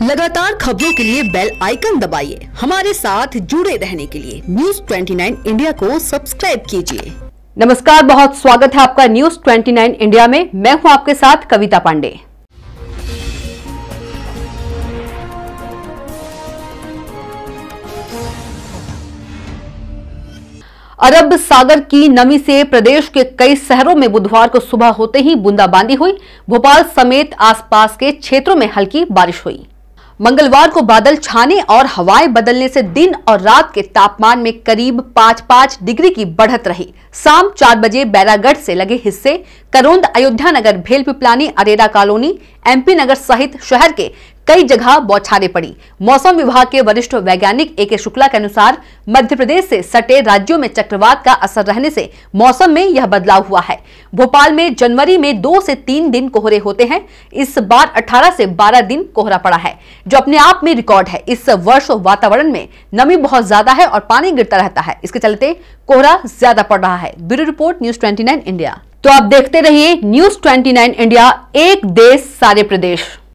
लगातार खबरों के लिए बेल आइकन दबाइए। हमारे साथ जुड़े रहने के लिए न्यूज 29 इंडिया को सब्सक्राइब कीजिए। नमस्कार, बहुत स्वागत है आपका न्यूज 29 इंडिया में। मैं हूं आपके साथ कविता पांडे। अरब सागर की नमी से प्रदेश के कई शहरों में बुधवार को सुबह होते ही बूंदाबांदी हुई। भोपाल समेत आसपास के क्षेत्रों में हल्की बारिश हुई। मंगलवार को बादल छाने और हवाएं बदलने से दिन और रात के तापमान में करीब 5-5 डिग्री की बढ़त रही। शाम 4 बजे बैरागढ़ से लगे हिस्से करोंद, अयोध्या नगर, भेल पिपलानी, अरेरा कॉलोनी, एमपी नगर सहित शहर के कई जगह बौछारें पड़ी। मौसम विभाग के वरिष्ठ वैज्ञानिक ए.के. शुक्ला के अनुसार मध्य प्रदेश से सटे राज्यों में चक्रवात का असर रहने से मौसम में यह बदलाव हुआ है। भोपाल में जनवरी में 2 से 3 दिन कोहरे होते हैं। इस बार 18 से 12 दिन कोहरा पड़ा है, जो अपने आप में रिकॉर्ड है। इस वर्ष वातावरण में नमी बहुत ज्यादा है और पानी गिरता रहता है। इसके चलते कोहरा ज्यादा पड़ रहा है। Bureau report news 29 India. तो आप देखते रहिए न्यूज 29 इंडिया, एक देश सारे प्रदेश।